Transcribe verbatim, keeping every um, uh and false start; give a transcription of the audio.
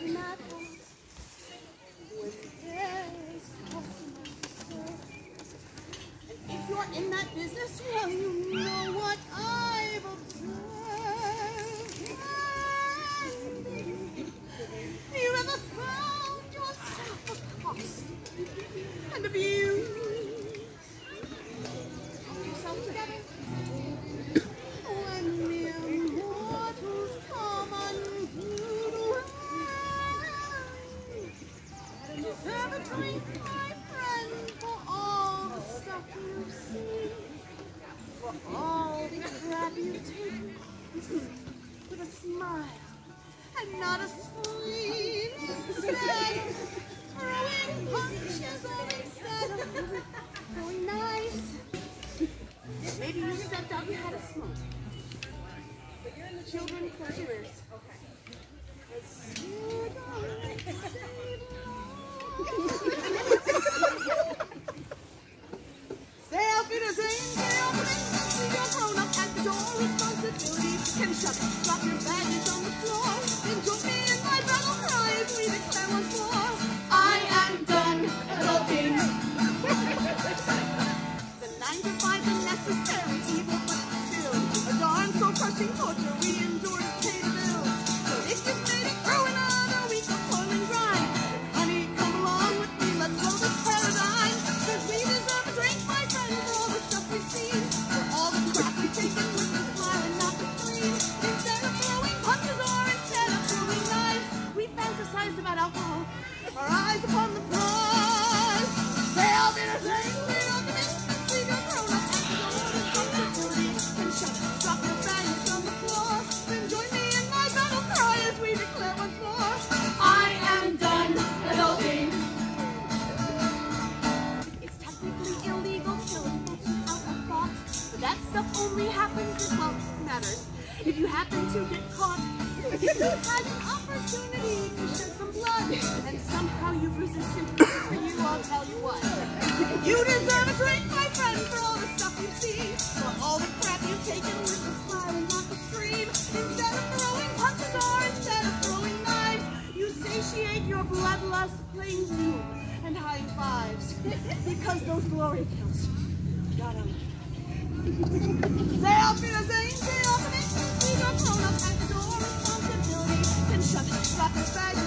matters when there's customers to serve. And if you're in that business, well, you know what I've observed. Have you ever found yourself accosted and abused? Hold yourself together. When mere mortals come unglued, you deserve a drink, my friend, for all the stuff you've seen, for all the crap you've taken, with a smile and not a scream. Instead, throwing punches or instead of going nice. Maybe you stepped out and had a smoke. Children, close your ears. Okay. Say auf Wiedersehen, say auf Wiedersehen. You're grown up at the door. Responsibility can shut. Drop your baggage on the floor. Then join me in my battle cry as we declare once more. I am done adulting. The nine to five is necessary evil, but still a darn so crushing torture we endure to pay the bills. So if you've made it through another week of toil and grind, honey, come along with me, let's blow this paradigm. Cause we deserve a drink, my friend, for all the stuff we've seen, for all the crap we've taken with the smile and not the scream. Instead of throwing punches or instead of throwing knives, we fantasized about alcohol, our eyes upon the prize. Say I'll be the same, we don't miss. We've got grown up at the door. Responsibility can shut. Drop your baggage on the floor. Then join me in my battle cry as we declare once more. I am done adulting. It's technically illegal killing folks without a thought, but that stuff only happens if, well, matters. If you happen to get caught, if you had an opportunity to shed some blood, and somehow you've resisted, for you, I'll tell you what. You deserve a drink, my friend, for all the stuff you've seen, for all the crap you've taken with a smile and not the scream. Instead of throwing punches or instead of throwing knives, you satiate your bloodlust playing two and high fives, because those glory kills. God, I'm Say auf Wiedersehen, say auf Wiedersehen. We got grown up at the door. Responsibility can shut. Drop your bag